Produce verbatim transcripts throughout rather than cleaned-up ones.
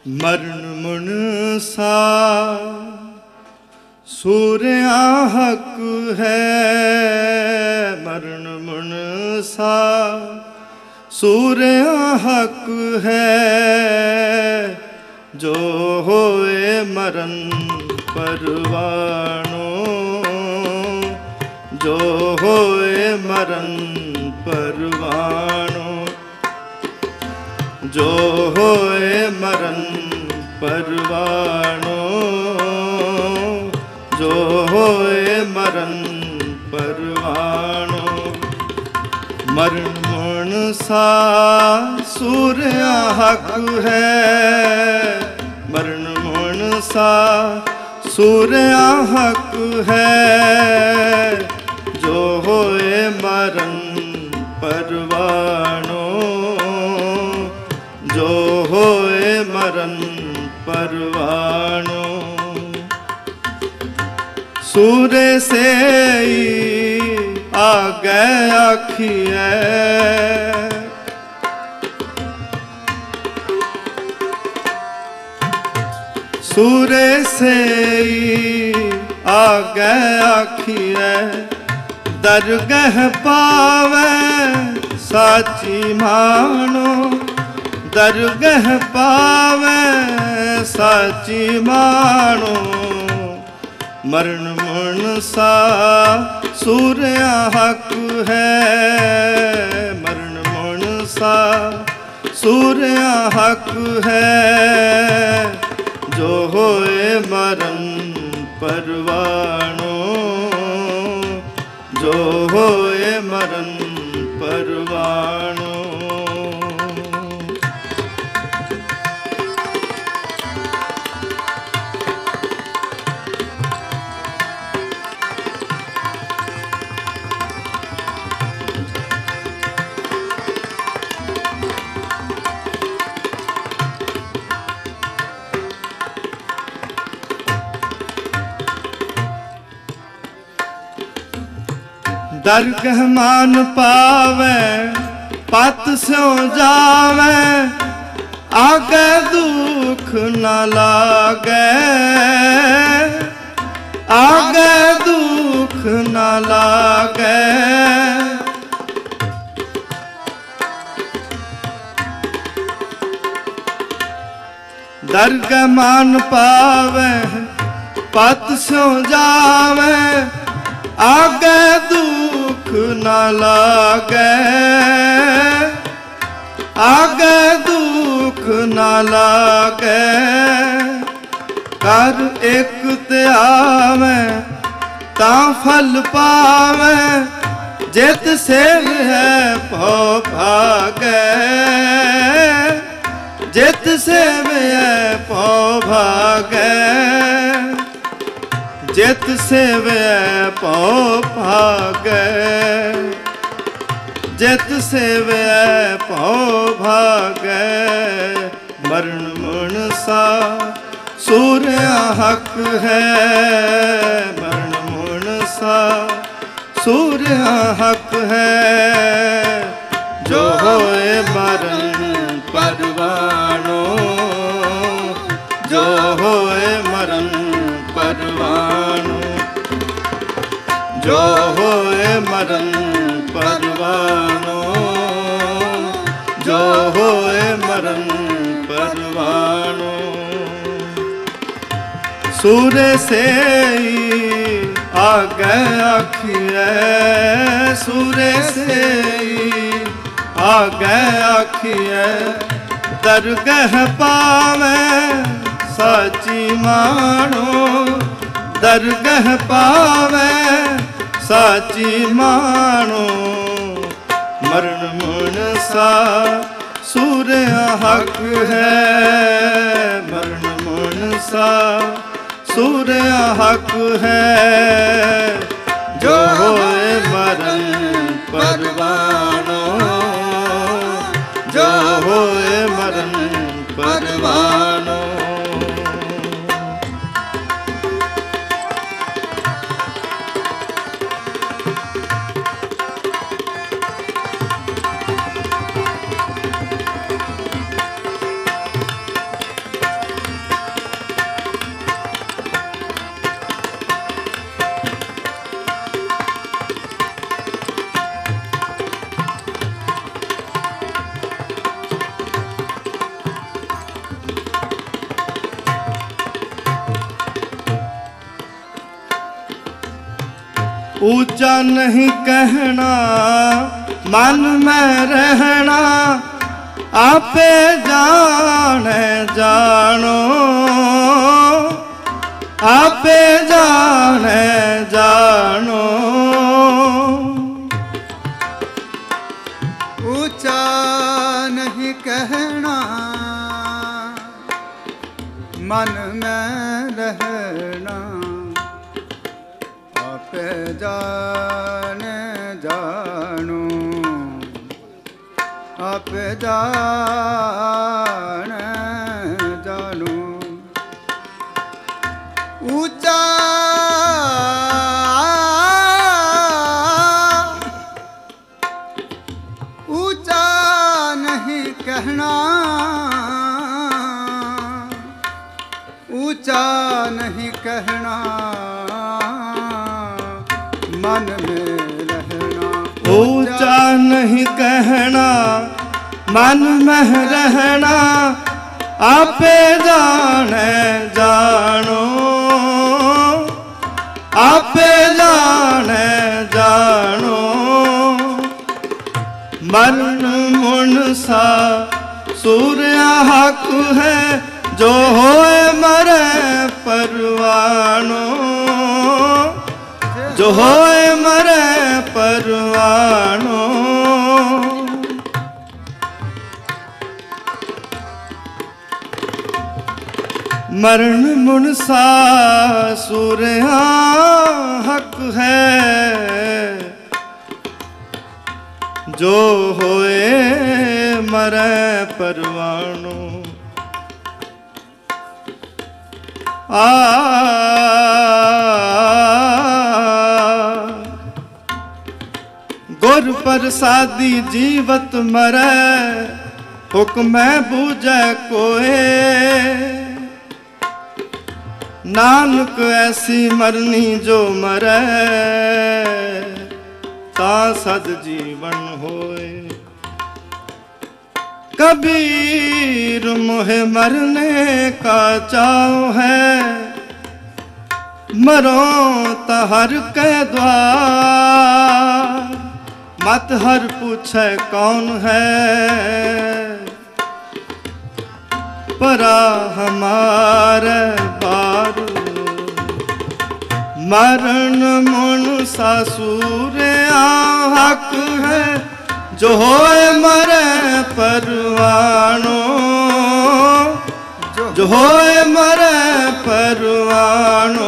मरण मुन सा सूर्या हक है, मरण मुन सा सूर्या हक है, जो होए मरण परवानो, जो होए मरण परवानो, जो होए मरण परवानो, जो होए मरण परवानो। मरण मुन सा सूर्या हक है, मरण मुन सा सूर्या हक है, जो होए मरण परवानो, जो होए मरण परवानो। सूर्य से आगे आखिए, सूर्य से आगे आखिए, दरगह पावे साची मानो, दरगह पावे साची मानो। मरण मुन सा सूर्या हक है, मरण मुन सा सूर्या हक है, जो होए मरण परवानो, जो होए मरण परवानो। दरगह मान पावे पत स्यों जावे, आगे दुख न लागे, आगे दुख न लागे। दरगह मान पावे पत स्यों जावे, आगे दुख न लागे, आगे दुख न लागे। कर एक ते आवे ता फल पावे, जित सेव है भो भागे, जित सेव है भो भागे, जित सेवे पौ भागे, जित सेवे पौ भागे। मरण मुन सा सूर्या हक है, मरण मुन सा सूर्या हक है, जो होए मरण परवानो, जो होए मरण परवानो, जो होए मरण परवानो, जो होए मरण परवानो। सूर्य से आगे आखिए, सूर्य से आगे आखिए, दरगह पावे साची मानो, दरगह पावे साची मानो। मरण मुन सा सूर्या हक है, मरण मुन सा सूर्या हक है, जो होए मरण परवानो, जो होए मरण परवानो। ऊंचा नहीं कहना मन में रहना, आपे जाने जानो, आपे जाने जानो। ऊंचा नहीं कहना मन में रहना, आपे जाने जानो, आपे जाने जानो। ऊंचा ऊंचा नहीं कहना, ऊंचा नहीं कहना मन में रहना। ऊंचा नहीं कहना मन में रहना, आपे जाने जानो, आपे जाने जानो। मरण मुनसा सूर्य हक है, जो होए मरे परवानो, जो होए मरे परवानो। मरण मुनसा सूर्य हक है, जो होए मरे परवानो। आ गुर प्रसादी जीवत मरै, हुक्म बूझै कोए। नानक ऐसी मरनी जो मरै, ता सद जीवन होए। कबीर मोहे मरने का चाव है, मरो त हर के द्वार। मत हर पूछे कौन है, परा हमारे बार। मरण मुनसा सूर्य हक है, जो होए मरे परवानो, जो होए मरे परवानो,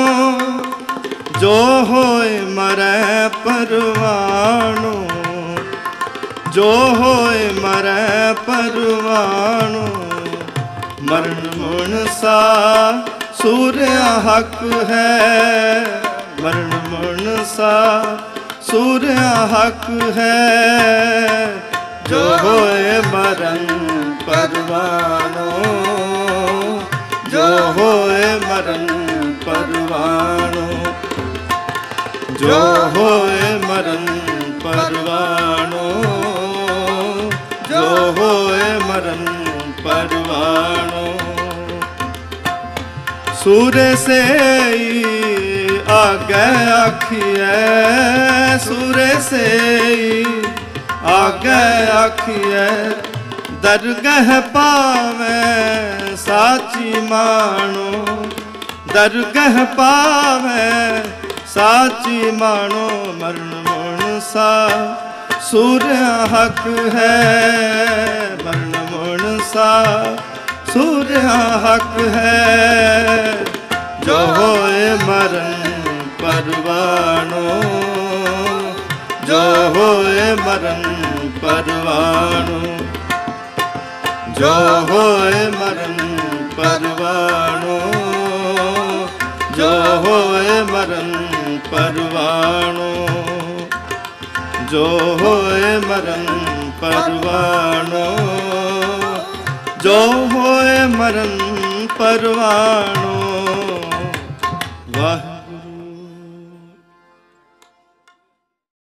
जो होए मरे परवानो, जो होए मरे परवानो। मरण मुनसा सूर्य हक है, मरण मुनसा सूर्य हक है, जो होए मरण परवानो, जो होए मरण परवानो, जो होए मरण परवानो, जो होए मरण परवानो। सूर्य से आगे आखिए, सूर्य से आगे आखिए, दरगह पावे साची मानो, दरगह पावे साची मानो। मरण मुनसा सूर्य हक है, मरण मुनसा सूर्य हक है, जो होए मरण परवानो, जो होए मरण परवानो, जो होए मरण परवानो, जो होए मरण परवानो, जो होए मरण परवानो, जो होए मरण परवानो। वाह।